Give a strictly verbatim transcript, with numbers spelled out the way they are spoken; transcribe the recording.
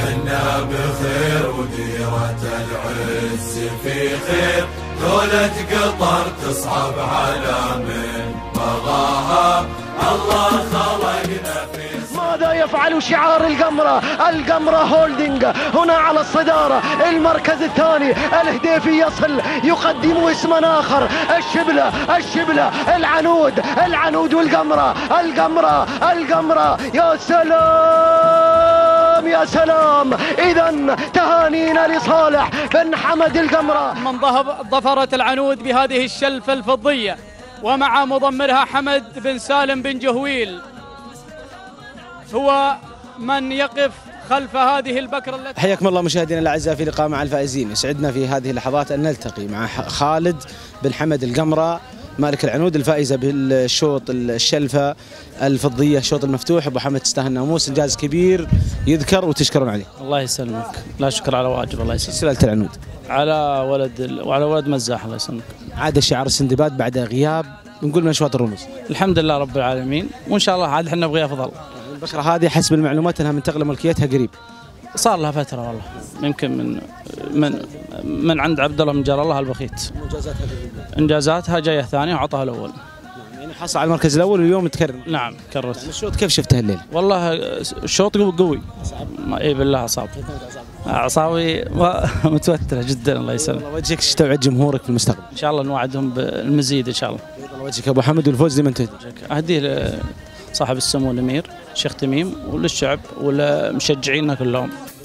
حنا بخير وديرة العز في خير، دولة قطر تصعب على من بغاها، الله خلقنا في ماذا يفعل شعار القمرة؟ القمرة هولدنج هنا على الصدارة، المركز الثاني الهديفي يصل يقدم اسما آخر، الشبلة الشبلة العنود العنود والقمرة القمرة القمرة. يا سلام يا سلام، إذا تهانينا لصالح بن حمد القمرة. من ظفرت العنود بهذه الشلفة الفضية ومع مضمرها حمد بن سالم بن جهويل، هو من يقف خلف هذه البكرة التي. حياكم الله مشاهدينا الاعزاء في لقاء مع الفائزين. يسعدنا في هذه اللحظات ان نلتقي مع خالد بن حمد القمرة مالك العنود الفائزة بالشوط الشلفة الفضية، الشوط المفتوح. ابو حمد تستاهل ناموس، انجاز كبير يذكر وتشكرون عليه. الله يسلمك، لا شكر على واجب. الله يسلمك. سلالة العنود على ولد وعلى ولد مزاح. الله يسلمك. عاد شعار السندباد بعد غياب نقول من اشواط الرموز. الحمد لله رب العالمين، وان شاء الله عاد احنا نبغي افضل. البكرة هذه حسب المعلومات انها منتقله ملكيتها قريب. صار لها فتره والله، يمكن من من من عند عبد الله من جار الله البخيت. انجازاتها انجازاتها جايه ثانيه وعطاها الاول. يعني حصل على المركز الاول واليوم تكرر. نعم كررت. الشوط كيف شفته الليل؟ والله الشوط قوي. اي بالله اصعب. اعصابي متوتره جدا. الله يسلمك. الله وجهك ايش توعد جمهورك في المستقبل؟ ان شاء الله نوعدهم بالمزيد ان شاء الله. الله وجهك ابو حمد والفوز زي ما انت. اهديه صاحب السمو الامير الشيخ تميم وللشعب ولمشجعينا كلهم.